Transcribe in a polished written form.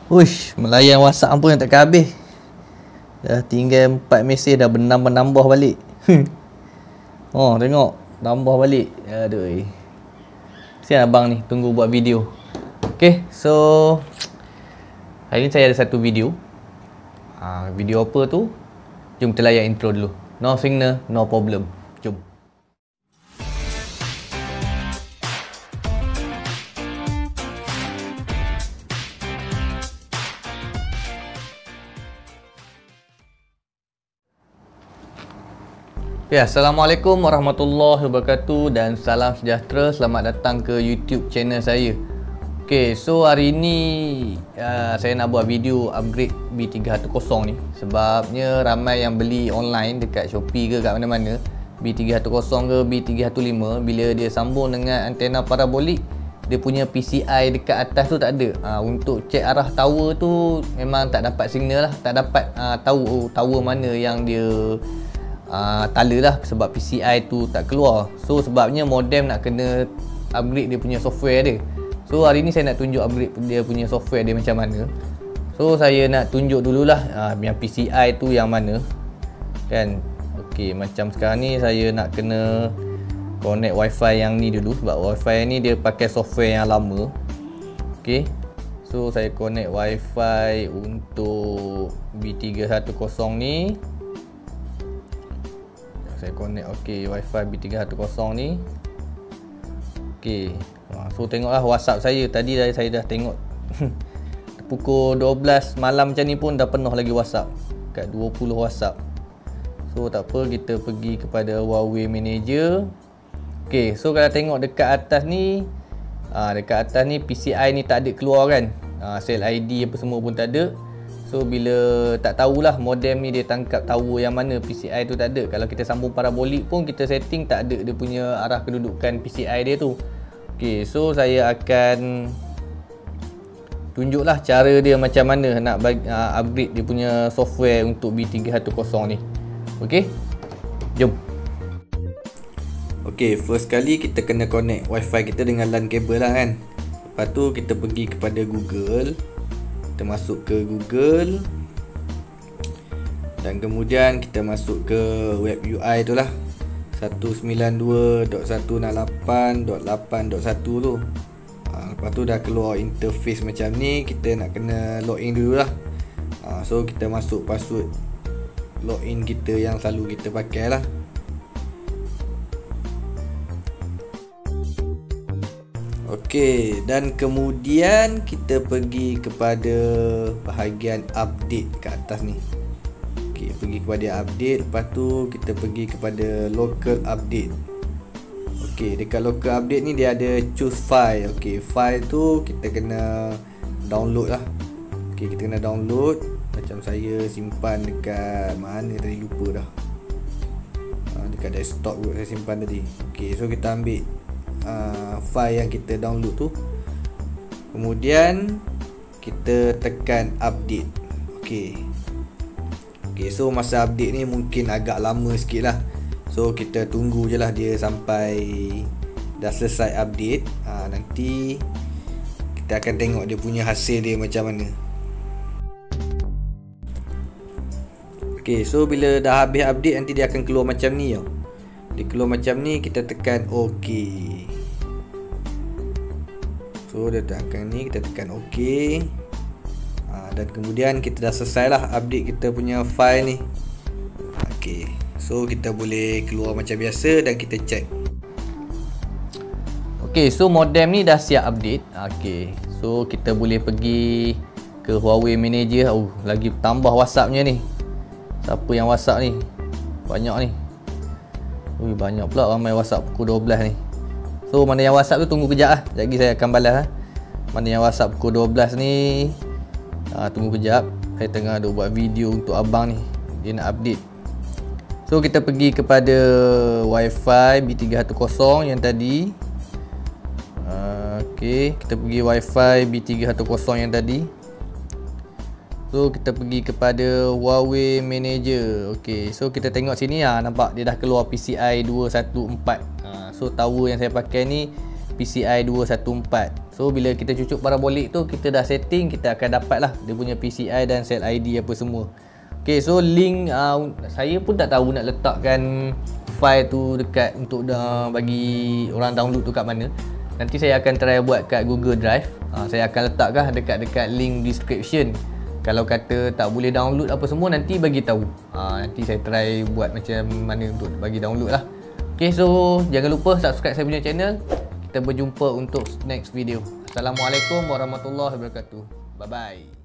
Uish, melayan WhatsApp pun yang tak habis. Dah tinggal 4 mesej dah menambah balik. Oh, tengok. Tambah balik. Aduh. Siap abang ni tunggu buat video. Okay, so hari ni saya ada satu video. Video apa tu? Jom kita layan intro dulu. No signal, no problem. Jom. Ya, Assalamualaikum warahmatullahi wabarakatuh dan salam sejahtera. Selamat datang ke YouTube channel saya. Okay, so hari ni saya nak buat video upgrade B310 ni. Sebabnya ramai yang beli online dekat Shopee ke kat mana-mana, B310 ke B315, bila dia sambung dengan antena parabolik, dia punya PCI dekat atas tu tak ada. Untuk cek arah tower tu memang tak dapat signal lah. Tak dapat tahu tower mana yang dia tala lah, sebab PCI tu tak keluar. So sebabnya modem nak kena upgrade dia punya software dia. So hari ni saya nak tunjuk upgrade dia punya software dia macam mana. So saya nak tunjuk dululah yang PCI tu yang mana kan. Okey, macam sekarang ni saya nak kena connect wifi yang ni dulu, sebab wifi ni dia pakai software yang lama. Okey, so saya connect wifi untuk B310 ni. Saya connect wifi B310 ni. Okey. So tengoklah WhatsApp saya. Tadi saya dah tengok pukul 12 malam macam ni pun dah penuh lagi WhatsApp. Kat 20 WhatsApp. So tak apa, kita pergi kepada Huawei Manager. Okey, so kalau tengok dekat atas ni, dekat atas ni PCI ni tak ada keluar kan. Cell ID apa semua pun tak ada. So bila tak tahulah modem ni dia tangkap tower yang mana, PCI tu tak ada. Kalau kita sambung parabolik pun kita setting tak ada dia punya arah kedudukan PCI dia tu. Okay, so saya akan tunjuklah cara dia macam mana nak upgrade dia punya software untuk B310 ni. Okay, jom. Okay, first kali kita kena connect wifi kita dengan LAN kabel lah kan. Lepas tu kita pergi kepada Google. Kita masuk ke Google dan kemudian kita masuk ke web UI tu lah, 192.168.8.1 tu. Lepas tu dah keluar interface macam ni. Kita nak kena login dulu lah. So kita masuk password login kita yang selalu kita pakai lah. Okey, dan kemudian kita pergi kepada bahagian update kat atas ni. Okey, pergi kepada update. Lepas tu kita pergi kepada local update. Okey, dekat local update ni dia ada choose file. Okey, file tu kita kena download lah. Okey, kita kena download. Macam saya simpan dekat mana tadi, lupa dah. Dekat desktop kot saya simpan tadi. Okey, so kita ambil file yang kita download tu. Kemudian kita tekan update. Okey, so masa update ni mungkin agak lama sikit lah. So kita tunggu je lah dia sampai dah selesai update. Nanti kita akan tengok dia punya hasil dia macam mana. Okey, so bila dah habis update nanti dia akan keluar macam ni tau. Dia keluar macam ni, kita tekan OK. So dia tekan ni, kita tekan OK. Dan kemudian kita dah selesai lah update kita punya file ni. OK, so kita boleh keluar macam biasa dan kita check. OK, so modem ni dah siap update. OK, so kita boleh pergi ke Huawei Manager. Lagi tambah WhatsAppnya ni. Siapa yang WhatsApp ni? Banyak ni. Banyak pula ramai WhatsApp pukul 12 ni. So mana yang WhatsApp tu tunggu kejap lah. Sekejap lagi saya akan balas lah. Mana yang WhatsApp pukul 12 ni, tunggu kejap. Saya tengah ada buat video untuk abang ni. Dia nak update. So kita pergi kepada wifi B310 yang tadi. Okay, kita pergi wifi B310 yang tadi. So kita pergi kepada Huawei Manager. Okay, so kita tengok sini nampak dia dah keluar PCI 214. So tower yang saya pakai ni PCI 214. So bila kita cucuk parabolik tu, kita dah setting, kita akan dapat lah dia punya PCI dan set ID apa semua. Okay, so link saya pun tak tahu nak letakkan file tu dekat untuk bagi orang download tu kat mana. Nanti saya akan try buat kat Google Drive. Saya akan letakkan dekat link description. Kalau kata tak boleh download apa semua, nanti bagi tahu. Nanti saya try buat macam mana untuk bagi download lah. Okay, so jangan lupa subscribe saya punya channel. Kita berjumpa untuk next video. Assalamualaikum warahmatullahi wabarakatuh. Bye bye.